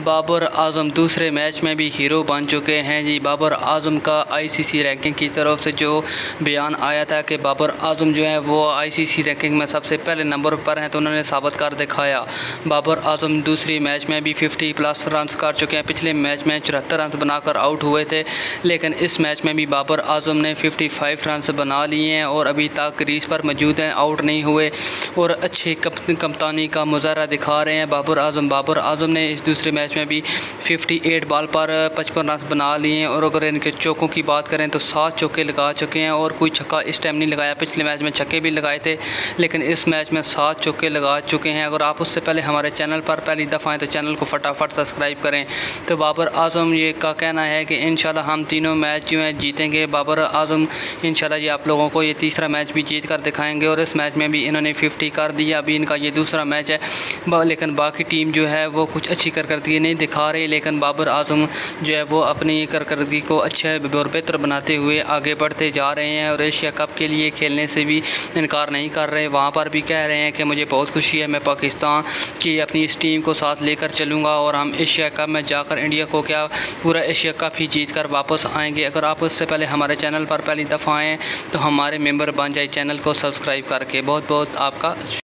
बाबर आजम दूसरे मैच में भी हीरो बन चुके हैं जी। बाबर आजम का आईसीसी रैंकिंग की तरफ से जो बयान आया था कि बाबर आजम जो है वो आईसीसी रैंकिंग में सबसे पहले नंबर पर हैं, तो उन्होंने साबित कर दिखाया। बाबर आजम दूसरी मैच में भी 50+ रन कर चुके हैं। पिछले मैच में 74 रन बनाकर आउट हुए थे, लेकिन इस मैच में भी बाबर आजम ने 55 रन बना लिए हैं और अभी तक क्रीज पर मौजूद हैं, आउट नहीं हुए और अच्छी कप्तानी का मुजाहरा दिखा रहे हैं बाबर आजम ने इस दूसरे मैच में भी 58 बॉल पर 55 रन बना लिए हैं। और अगर इनके चौकों की बात करें तो 7 चौके लगा चुके हैं और कोई छक्का इस टाइम नहीं लगाया। पिछले मैच में छक्के भी लगाए थे, लेकिन इस मैच में 7 चौके लगा चुके हैं। अगर आप उससे पहले हमारे चैनल पर पहली दफ़ा आए तो चैनल को फटाफट सब्सक्राइब करें। तो बाबर आजम ये का कहना है कि इंशाल्लाह हम तीनों मैच जो हैं जीतेंगे। बाबर आजम इंशाल्लाह ये आप लोगों को ये तीसरा मैच भी जीत कर दिखाएंगे और इस मैच में भी इन्होंने 50 कर दिया। अभी इनका ये दूसरा मैच है, लेकिन बाकी टीम जो है वो कुछ अच्छी कारकर्दगी नहीं दिखा रही, लेकिन बाबर आजम जो है वो अपनी कारकर्दगी को अच्छे और बेहतर बनाते हुए आगे बढ़ते जा रहे हैं और एशिया कप के लिए खेलने से भी इनकार नहीं कर रहे। वहाँ पर भी कह रहे हैं कि मुझे बहुत खुशी है, मैं पाकिस्तान की अपनी इस टीम को साथ लेकर चलूँगा और हम एशिया कप में जाकर इंडिया को क्या पूरा एशिया कप ही जीत कर वापस आएँगे। अगर आप उससे पहले हमारे चैनल पर पहली दफ़ा आएँ तो हमारे मेंबर बन जाए, चैनल को सब्सक्राइब करके। बहुत बहुत आपका